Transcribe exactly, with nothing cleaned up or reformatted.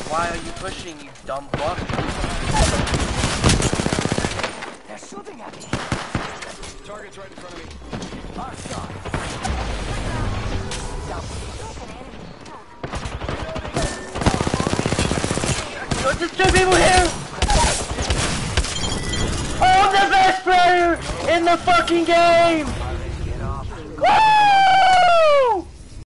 Why are you pushing, you dumb fuck? They're shooting at me. Target's right in front of me. Our shot. There's two people here! Oh, I'm the best player in the fucking game! Woo!